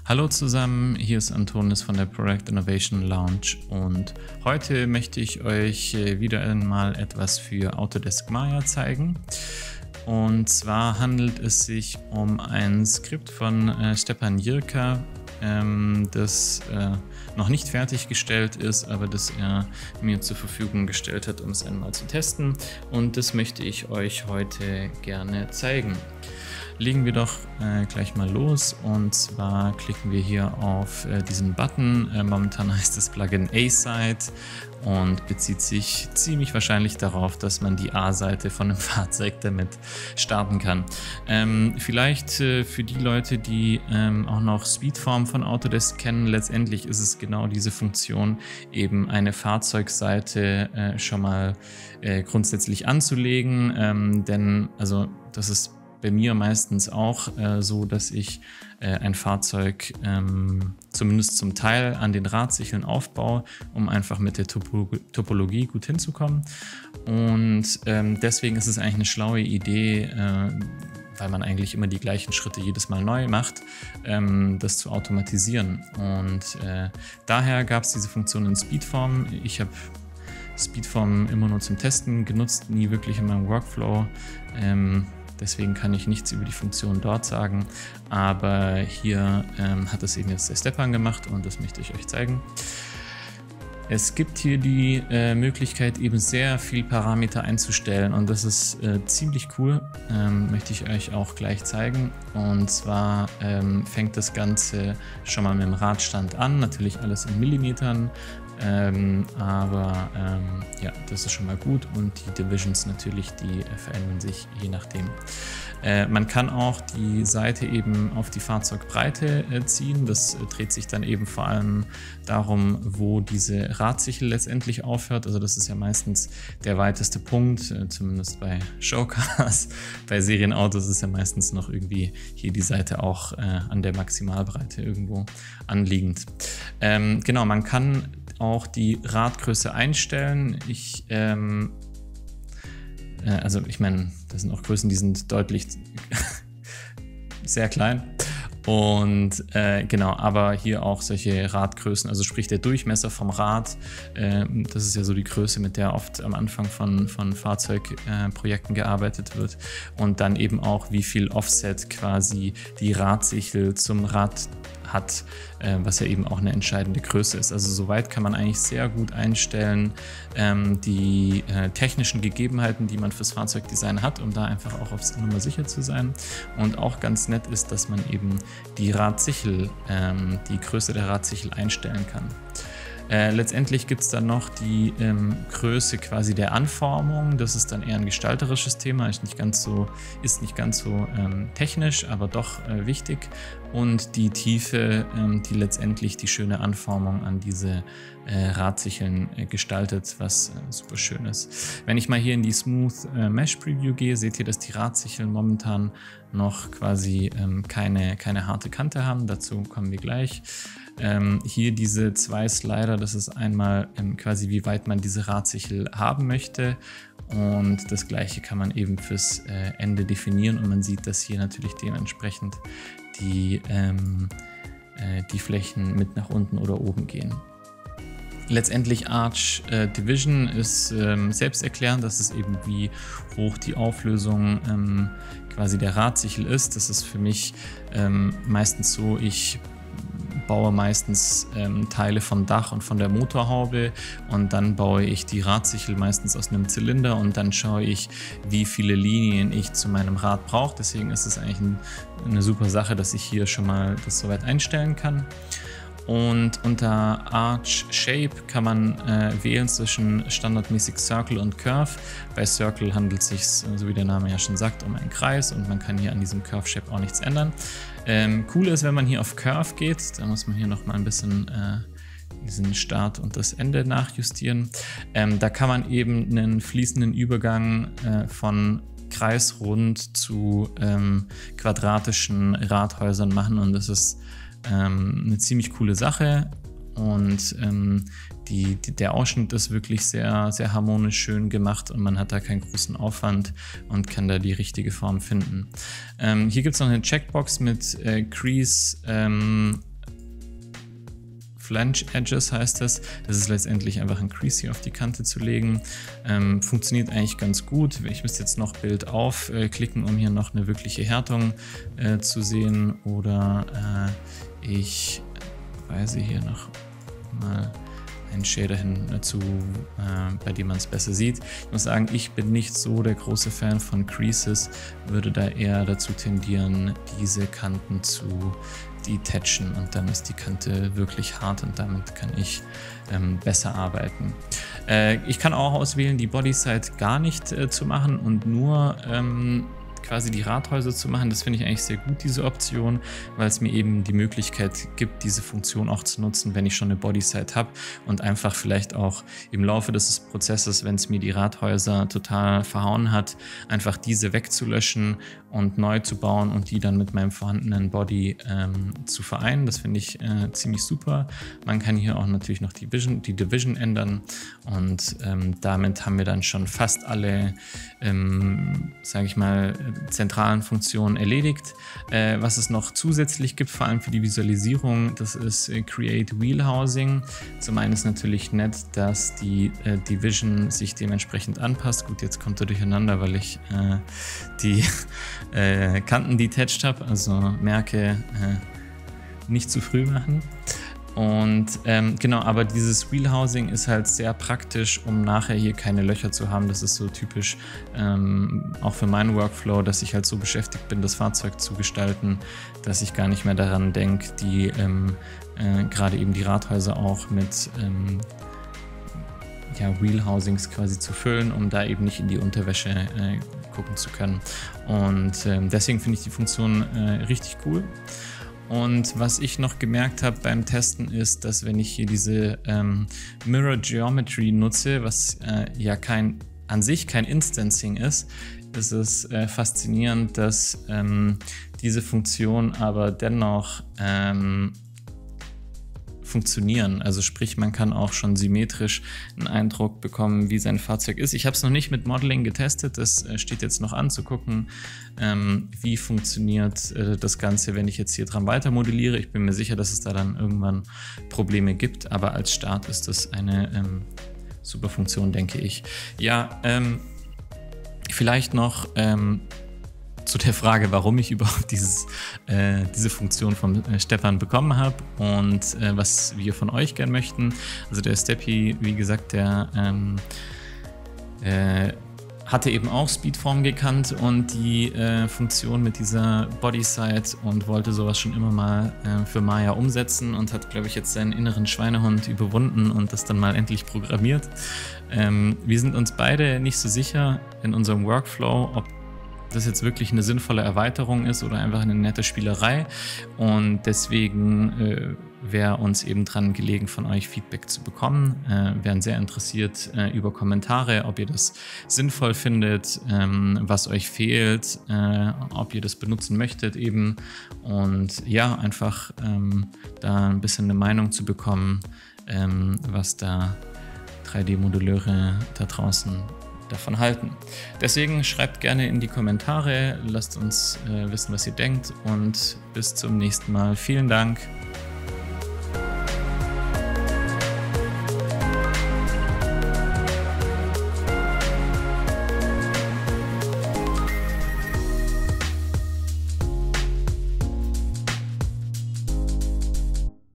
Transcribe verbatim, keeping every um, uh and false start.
Hallo zusammen, hier ist Antonis von der Product Innovation Lounge und heute möchte ich euch wieder einmal etwas für Autodesk Maya zeigen. Und zwar handelt es sich um ein Skript von äh, Stepan Jirka, ähm, das äh, noch nicht fertiggestellt ist, aber das er mir zur Verfügung gestellt hat, um es einmal zu testen. Und das möchte ich euch heute gerne zeigen. Legen wir doch äh, gleich mal los, und zwar klicken wir hier auf äh, diesen Button. Äh, momentan heißt das Plugin A-Side und bezieht sich ziemlich wahrscheinlich darauf, dass man die A-Seite von einem Fahrzeug damit starten kann. Ähm, vielleicht äh, für die Leute, die ähm, auch noch Speedform von Autodesk kennen, letztendlich ist es genau diese Funktion, eben eine Fahrzeugseite äh, schon mal äh, grundsätzlich anzulegen, ähm, denn also das ist bei mir meistens auch äh, so, dass ich äh, ein Fahrzeug ähm, zumindest zum Teil an den Radsicheln aufbaue, um einfach mit der Topo Topologie gut hinzukommen. Und ähm, deswegen ist es eigentlich eine schlaue Idee, äh, weil man eigentlich immer die gleichen Schritte jedes Mal neu macht, ähm, das zu automatisieren. Und äh, daher gab es diese Funktion in Speedform. Ich habe Speedform immer nur zum Testen genutzt, nie wirklich in meinem Workflow. Ähm, Deswegen kann ich nichts über die Funktion dort sagen, aber hier ähm, hat es eben jetzt der Stepan gemacht und das möchte ich euch zeigen. Es gibt hier die äh, Möglichkeit, eben sehr viel Parameter einzustellen, und das ist äh, ziemlich cool, ähm, möchte ich euch auch gleich zeigen. Und zwar ähm, fängt das Ganze schon mal mit dem Radstand an, natürlich alles in Millimetern. Ähm, aber ähm, ja, das ist schon mal gut, und die Divisions natürlich, die äh, verändern sich je nachdem. Äh, man kann auch die Seite eben auf die Fahrzeugbreite äh, ziehen. Das äh, dreht sich dann eben vor allem darum, wo diese Radsichel letztendlich aufhört. Also das ist ja meistens der weiteste Punkt, äh, zumindest bei Showcars. Bei Serienautos ist ja meistens noch irgendwie hier die Seite auch äh, an der Maximalbreite irgendwo anliegend. Ähm, genau, man kann auch die Radgröße einstellen. Ich, ähm, äh, also ich meine, das sind auch Größen, die sind deutlich sehr klein. Und äh, genau, aber hier auch solche Radgrößen, also sprich der Durchmesser vom Rad, äh, das ist ja so die Größe, mit der oft am Anfang von, von Fahrzeugprojekten äh, gearbeitet wird. Und dann eben auch, wie viel Offset quasi die Radsichel zum Rad hat, äh, was ja eben auch eine entscheidende Größe ist. Also soweit kann man eigentlich sehr gut einstellen, ähm, die äh, technischen Gegebenheiten, die man fürs Fahrzeugdesign hat, um da einfach auch aufs Nummer sicher zu sein. Und auch ganz nett ist, dass man eben die Radsichel, ähm, die Größe der Radsichel einstellen kann. Äh, letztendlich gibt es dann noch die ähm, Größe quasi der Anformung. Das ist dann eher ein gestalterisches Thema, ist nicht ganz so, ist nicht ganz so ähm, technisch, aber doch äh, wichtig. Und die Tiefe, ähm, die letztendlich die schöne Anformung an diese äh, Radsicheln äh, gestaltet, was äh, super schön ist. Wenn ich mal hier in die Smooth äh, Mesh Preview gehe, seht ihr, dass die Radsicheln momentan noch quasi ähm, keine, keine harte Kante haben. Dazu kommen wir gleich. Ähm, hier diese zwei Slider, das ist einmal ähm, quasi, wie weit man diese Radsichel haben möchte, und das gleiche kann man eben fürs äh, Ende definieren, und man sieht, dass hier natürlich dementsprechend die, ähm, äh, die Flächen mit nach unten oder oben gehen. Letztendlich Arch äh, Division ist ähm, selbsterklärend, das ist eben, wie hoch die Auflösung ähm, quasi der Radsichel ist. Das ist für mich ähm, meistens so, ich baue meistens ähm, Teile vom Dach und von der Motorhaube, und dann baue ich die Radsichel meistens aus einem Zylinder, und dann schaue ich, wie viele Linien ich zu meinem Rad brauche. Deswegen ist es eigentlich ein, eine super Sache, dass ich hier schon mal das soweit einstellen kann. Und unter Arch Shape kann man äh, wählen zwischen standardmäßig Circle und Curve. Bei Circle handelt es sich, so wie der Name ja schon sagt, um einen Kreis, und man kann hier an diesem Curve Shape auch nichts ändern. Ähm, cool ist, wenn man hier auf Curve geht, da muss man hier noch mal ein bisschen äh, diesen Start und das Ende nachjustieren. Ähm, da kann man eben einen fließenden Übergang äh, von kreisrund zu ähm, quadratischen Radhäusern machen, und das ist ähm, eine ziemlich coole Sache. Und ähm, die, die, der Ausschnitt ist wirklich sehr, sehr harmonisch schön gemacht, und man hat da keinen großen Aufwand und kann da die richtige Form finden. Ähm, hier gibt es noch eine Checkbox mit äh, Crease, ähm, Flange Edges heißt das. Das ist letztendlich einfach ein Crease hier auf die Kante zu legen. Ähm, funktioniert eigentlich ganz gut. Ich müsste jetzt noch Bild aufklicken, äh, um hier noch eine wirkliche Härtung äh, zu sehen. Oder äh, ich weise hier noch mal einen Shader hin dazu, äh, bei dem man es besser sieht. Ich muss sagen, ich bin nicht so der große Fan von Creases, würde da eher dazu tendieren, diese Kanten zu detachen, und dann ist die Kante wirklich hart und damit kann ich ähm, besser arbeiten. Äh, ich kann auch auswählen, die Bodyside gar nicht äh, zu machen und nur ähm, quasi die Radhäuser zu machen. Das finde ich eigentlich sehr gut, diese Option, weil es mir eben die Möglichkeit gibt, diese Funktion auch zu nutzen, wenn ich schon eine Bodyside habe und einfach vielleicht auch im Laufe des Prozesses, wenn es mir die Radhäuser total verhauen hat, einfach diese wegzulöschen und neu zu bauen und die dann mit meinem vorhandenen Body ähm, zu vereinen. Das finde ich äh, ziemlich super. Man kann hier auch natürlich noch die, Vision, die Division ändern und ähm, damit haben wir dann schon fast alle, ähm, sage ich mal, zentralen Funktionen erledigt. Äh, was es noch zusätzlich gibt, vor allem für die Visualisierung, das ist äh, Create Wheelhousing. Zum einen ist natürlich nett, dass die äh, Division sich dementsprechend anpasst. Gut, jetzt kommt er durcheinander, weil ich äh, die äh, Kanten detached habe, also merke, äh, nicht zu früh machen. Und ähm, genau, aber dieses Wheelhousing ist halt sehr praktisch, um nachher hier keine Löcher zu haben. Das ist so typisch ähm, auch für meinen Workflow, dass ich halt so beschäftigt bin, das Fahrzeug zu gestalten, dass ich gar nicht mehr daran denke, die ähm, äh, gerade eben die Radhäuser auch mit ähm, ja, Wheelhousings quasi zu füllen, um da eben nicht in die Unterwäsche äh, gucken zu können. Und ähm, deswegen finde ich die Funktion äh, richtig cool. Und was ich noch gemerkt habe beim Testen ist, dass wenn ich hier diese ähm, Mirror Geometry nutze, was äh, ja kein, an sich kein Instancing ist, ist es äh, faszinierend, dass ähm, diese Funktion aber dennoch ähm, funktionieren. Also sprich, man kann auch schon symmetrisch einen Eindruck bekommen, wie sein Fahrzeug ist. Ich habe es noch nicht mit Modeling getestet, das äh, steht jetzt noch an, zu gucken, ähm, wie funktioniert äh, das Ganze, wenn ich jetzt hier dran weiter modelliere. Ich bin mir sicher, dass es da dann irgendwann Probleme gibt, aber als Start ist das eine ähm, super Funktion, denke ich. Ja, ähm, vielleicht noch ähm, zu der Frage, warum ich überhaupt dieses, äh, diese Funktion von äh, Stefan bekommen habe und äh, was wir von euch gern möchten. Also der Steppy, wie gesagt, der ähm, äh, hatte eben auch Speedform gekannt und die äh, Funktion mit dieser Bodyside und wollte sowas schon immer mal äh, für Maya umsetzen und hat, glaube ich, jetzt seinen inneren Schweinehund überwunden und das dann mal endlich programmiert. Ähm, wir sind uns beide nicht so sicher in unserem Workflow, ob das jetzt wirklich eine sinnvolle Erweiterung ist oder einfach eine nette Spielerei, und deswegen äh, wäre uns eben dran gelegen, von euch Feedback zu bekommen. Äh, wären sehr interessiert äh, über Kommentare, ob ihr das sinnvoll findet, ähm, was euch fehlt, äh, ob ihr das benutzen möchtet eben, und ja, einfach ähm, da ein bisschen eine Meinung zu bekommen, ähm, was da drei D-Modelleure da draußen davon halten. Deswegen schreibt gerne in die Kommentare, lasst uns äh, wissen, was ihr denkt, und bis zum nächsten Mal. Vielen Dank.